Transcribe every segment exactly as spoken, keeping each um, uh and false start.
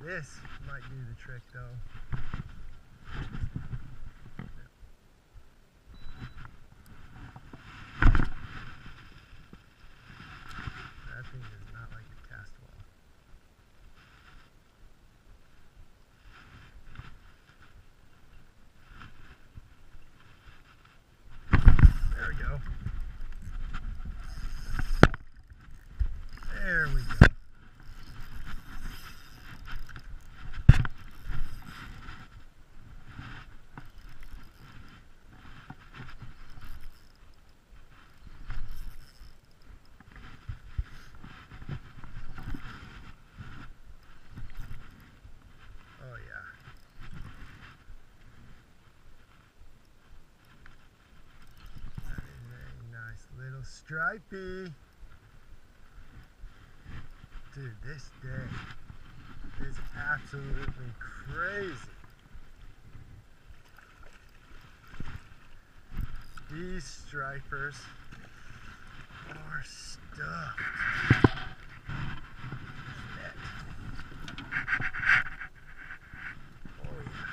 This might do the trick though. That thing does not like the cast wall. There we go. There we go. Oh yeah. That is a nice little stripey. Dude, this day is absolutely crazy. These stripers are stuffed. Shit. Oh yeah.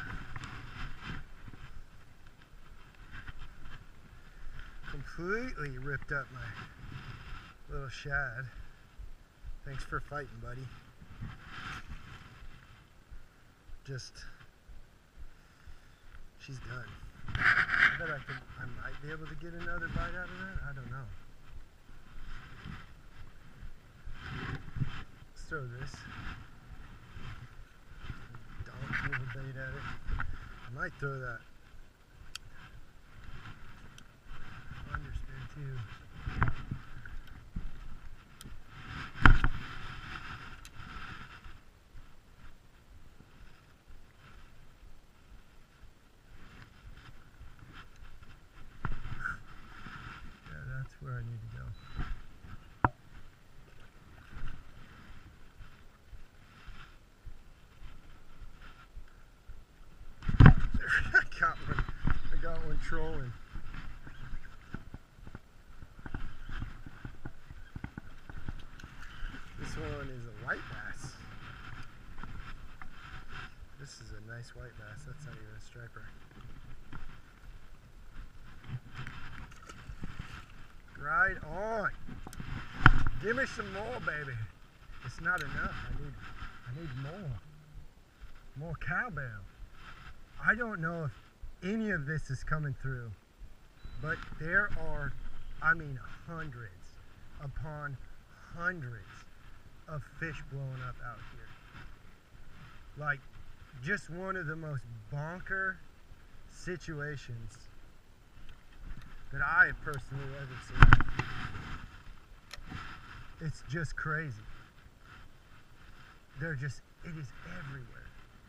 Completely ripped up my little shad. Thanks for fighting, buddy. Just, she's done. I bet I can, I might be able to get another bite out of that. I don't know. Let's throw this. Donkey of a bait at it. I might throw that underspin too. Where I need to go. I got one. I got one trolling. This one is a white bass. This is a nice white bass. That's not even a striper. Right on. Give me some more, baby. It's not enough. I need I need more. More cowbell. I don't know if any of this is coming through, but there are, I mean, hundreds upon hundreds of fish blowing up out here. Like, just one of the most bonker situations that I have personally ever seen. It's just crazy. They're just, it is everywhere.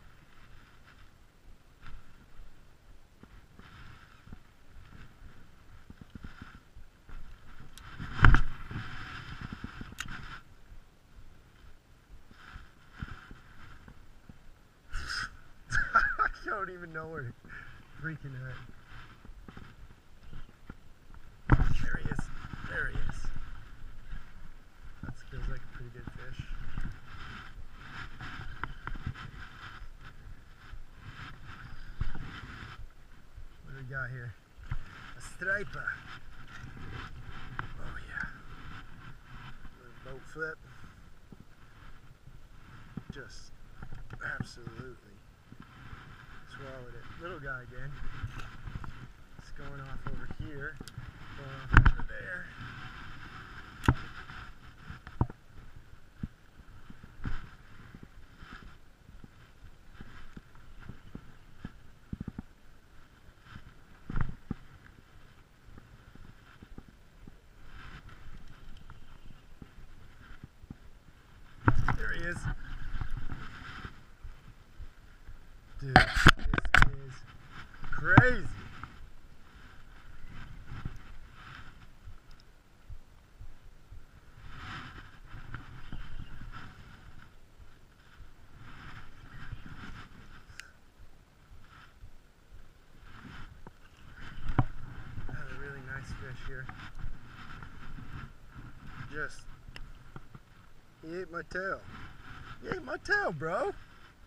I don't even know where to freaking at. There he is. There he is. That feels like a pretty good fish. What do we got here? A striper. Oh yeah. Little boat flip. Just absolutely swallowed it. Little guy again. It's going off over here. Going off over there. There he is. Dude, this is crazy. Another really nice fish here. Just, he ate my tail. He ate my tail, bro.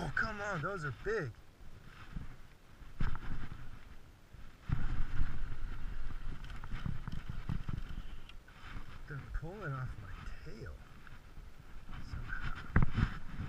Oh, come on, those are big. They're pulling off my tail somehow.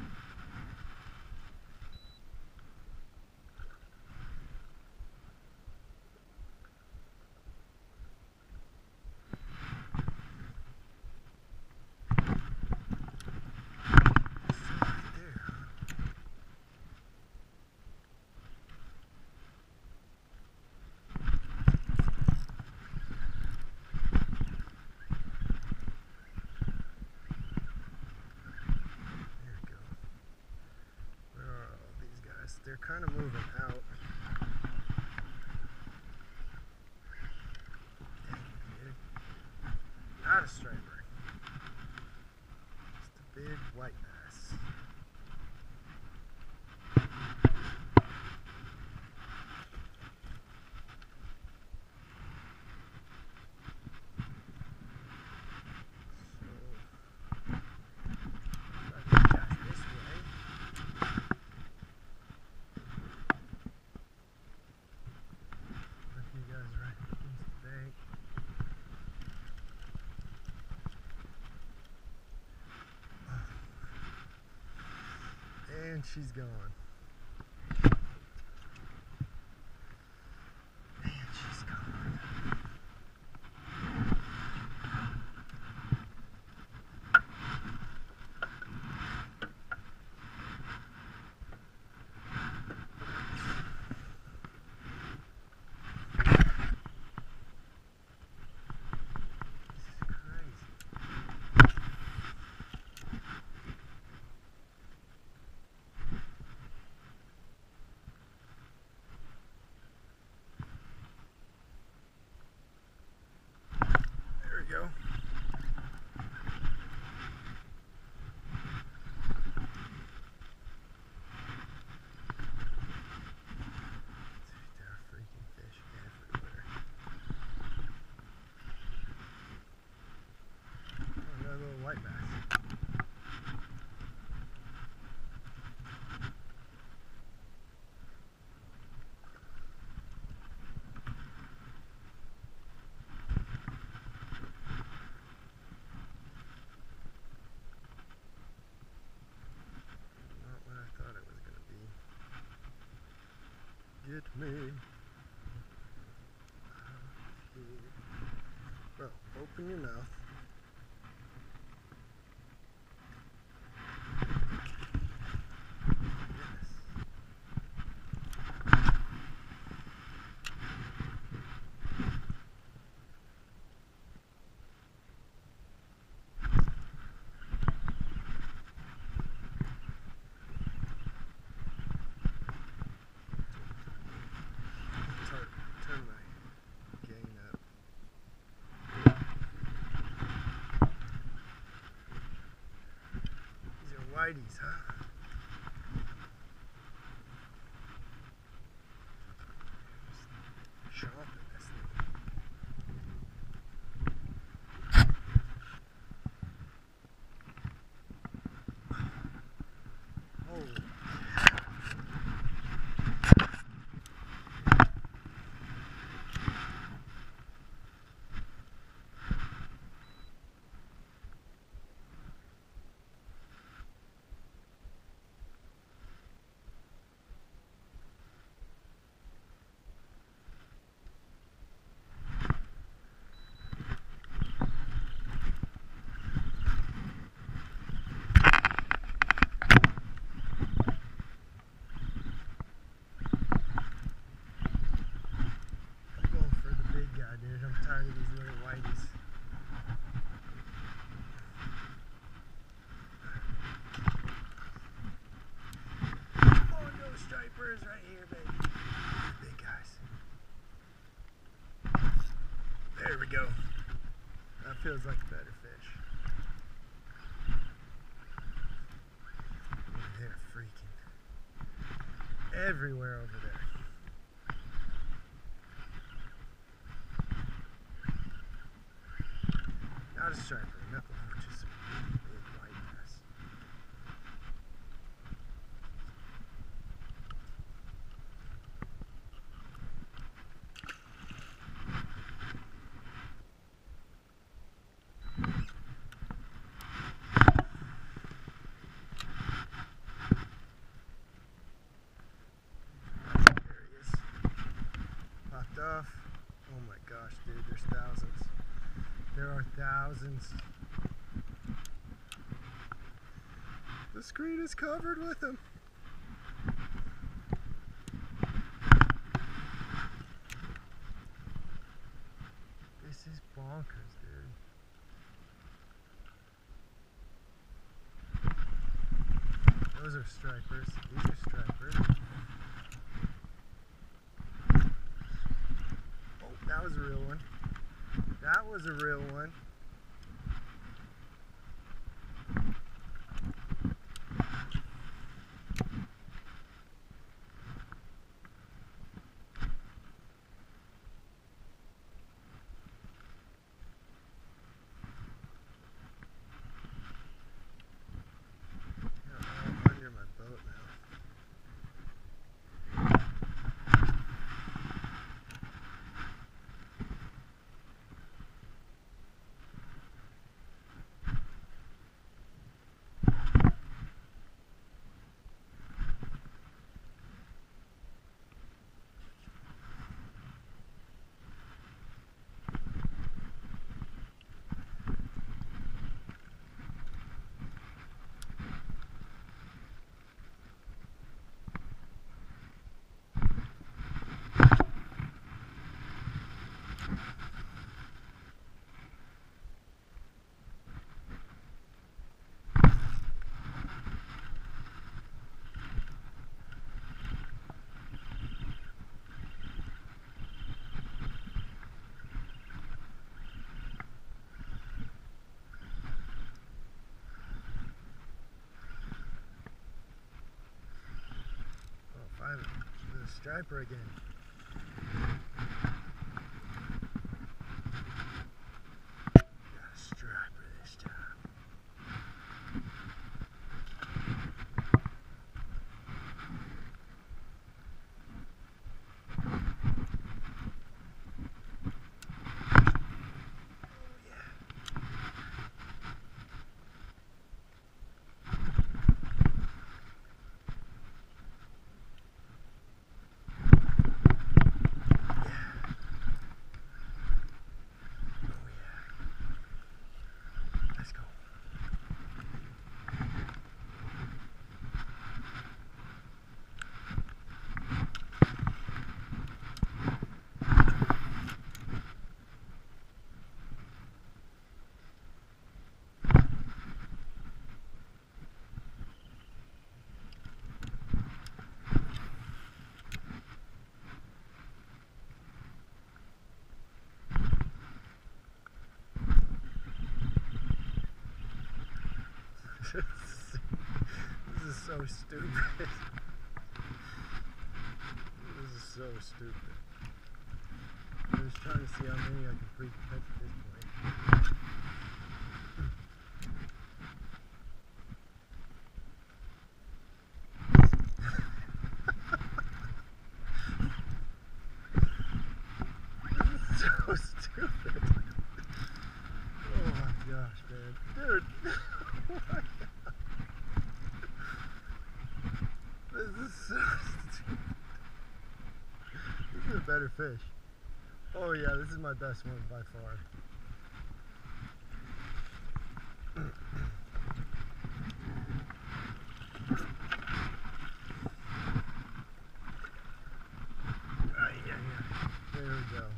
They're kind of moving out. Not a striper. Just a big white bass. And she's gone. And she's gone. Go. There are freaking fish everywhere. Oh, another little white bass. Get me. Bro, open your mouth. Whiteys, huh? Chomping this thing. Holy cow. I'm tired of these little whiteys. Oh, no stripers right here, baby. Big guys. There we go. That feels like a better fish. They're freaking everywhere over there. Not a striper, no, just a big, big white bass. There are thousands. The screen is covered with them. This is bonkers, dude. Those are stripers. These are stripers. Oh, that was a real one. That was a real one. The striper again. Got a striper this time. This is so stupid. This is so stupid. I'm just trying to see how many I can freaking catch at this point. This is so stupid. Oh my gosh, man. Dude. This is so stupid. This is a better fish. Oh yeah, this is my best one by far. Right, yeah, yeah. There we go.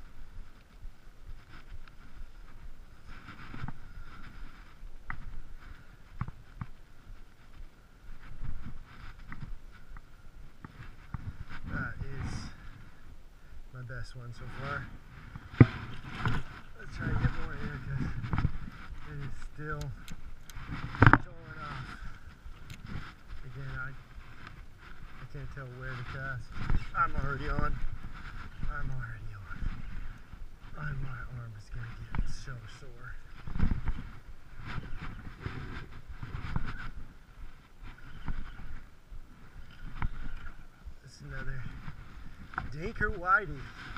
Best one so far. Let's try to get more here because it is still going off. Again, I I can't tell where to cast. I'm already on. I'm already on. Oh, my arm is gonna get so sore. This is another Dinker Whitey.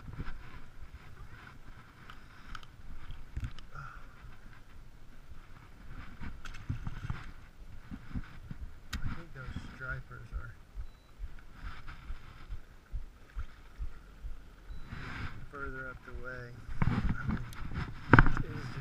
I think those stripers are further up the way. I mean, it is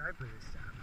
sharper this time.